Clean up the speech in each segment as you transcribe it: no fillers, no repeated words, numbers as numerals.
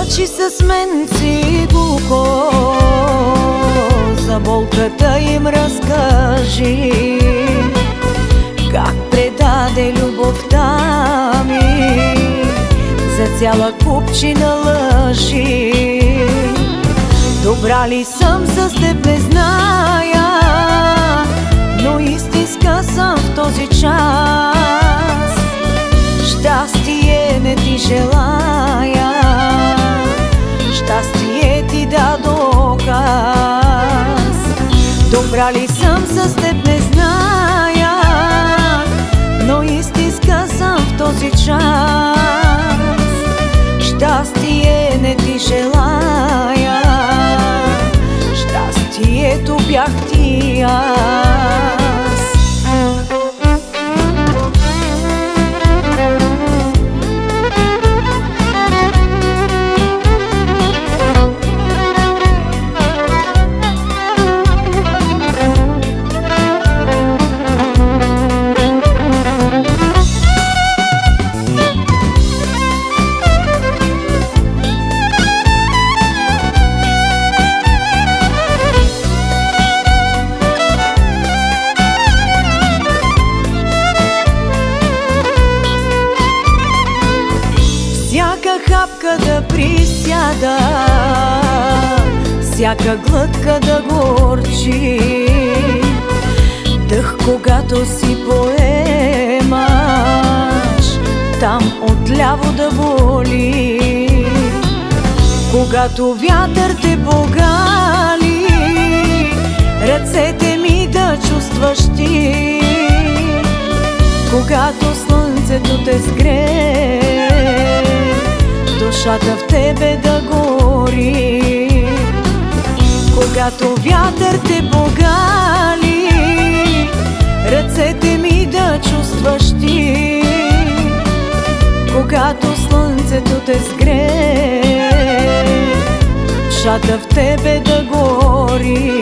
Лъчи с мен си глуко, за болката им разкажи, как предаде любовта ми за цяла купчина лъжи. Добра ли съм с теб не зная, но истинска съм в този час. Щастие не ти желая, щастие ти дадох аз. Добра ли съм с теб не зная, но истинска съм в този час. Щастие не ти желая, щастието бях ти аз. Всяка хапка да присяда, всяка глътка да горчи, дъх когато си поемаш, там отляво да боли. Когато вятър те погали, ръцете ми да чувстваш ти. Когато слънцето те сгрее, душата в тебе да гори. Когато вятър те погали, ръцете ми да чувстваш ти. Когато слънцето те сгрее, душата в тебе да гори.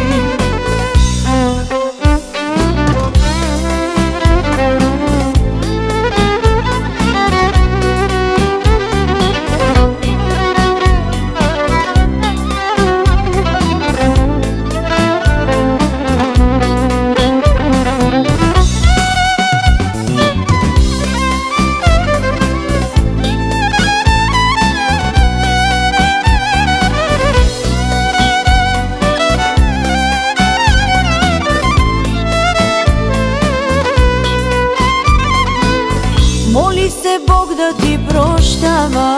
Моли се Бог да ти прощава,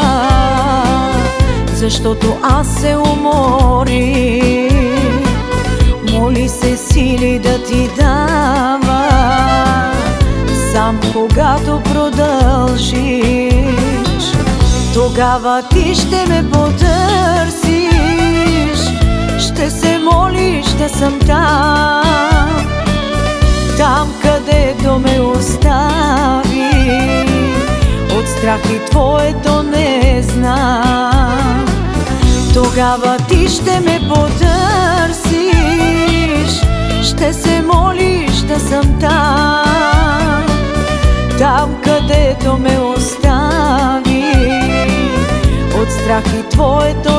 защото аз се уморих. Моли се сили да ти дава, сам когато продължиш. Тогава ти ще ме потърсиш, ще се молиш да съм там, там където ме остави. От страх и твоето не знам. Тогава ти ще ме потърсиш, ще се молиш да съм там, там където ме остави. От страх и твоето